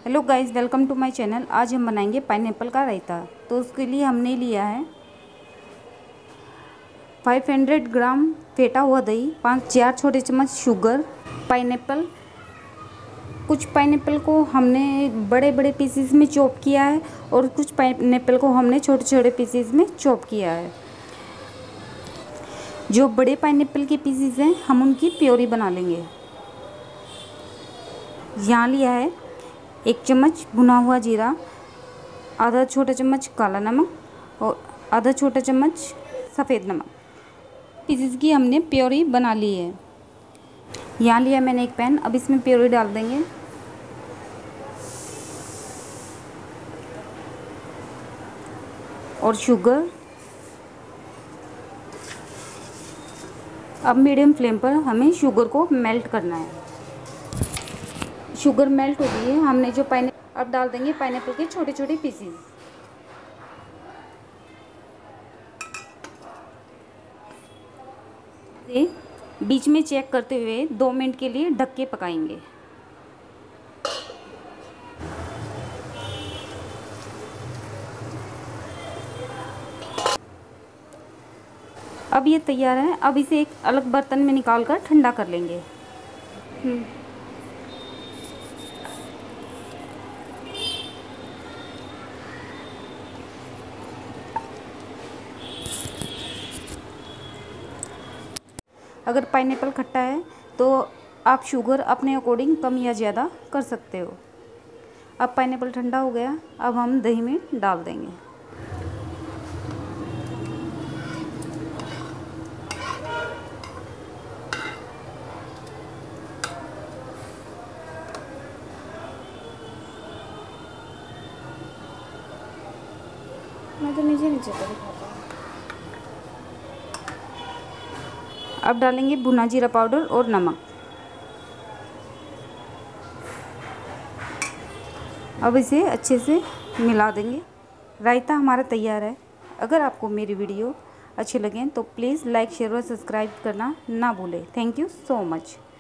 Hello guys, welcome to my channel. आज हम बनाएंगे पाइनएप्पल का रायता। तो उसके लिए हमने लिया है 500 ग्राम फेटा हुआ दही, 4 छोटे चम्मच शुगर, पाइनएप्पल। कुछ पाइनएप्पल को हमने बड़े बड़े पीसेस में चॉप किया है और कुछ पाइनएप्पल को हमने छोटे छोटे पीसेस में चॉप किया है। जो बड़े पाइनएप्पल के पीसेस हैं हम उनकी प्योरी बना लेंगे। यहाँ लिया है 1 चम्मच भुना हुआ जीरा, आधा छोटा चम्मच काला नमक और आधा छोटा चम्मच सफ़ेद नमक। पीसेस की हमने प्योरी बना ली है। यहाँ लिया मैंने एक पैन, अब इसमें प्योरी डाल देंगे। और शुगर। अब मीडियम फ्लेम पर हमें शुगर को मेल्ट करना है। शुगर मेल्ट हो गई है। हमने जो अब डाल देंगे पाइनएप्पल के छोटे छोटे पीसेस। बीच में चेक करते हुए 2 मिनट के लिए ढक के पकाएंगे। अब ये तैयार है। अब इसे एक अलग बर्तन में निकाल कर ठंडा कर लेंगे। अगर पाइनएप्पल खट्टा है तो आप शुगर अपने अकॉर्डिंग कम या ज़्यादा कर सकते हो। अब पाइनएप्पल ठंडा हो गया, अब हम दही में डाल देंगे। मैं तो नीचे नीचे कर दिखाता हूँ। अब डालेंगे भुना जीरा पाउडर और नमक। अब इसे अच्छे से मिला देंगे। रायता हमारा तैयार है। अगर आपको मेरी वीडियो अच्छी लगे तो प्लीज़ लाइक, शेयर और सब्सक्राइब करना ना भूलें। Thank you so much.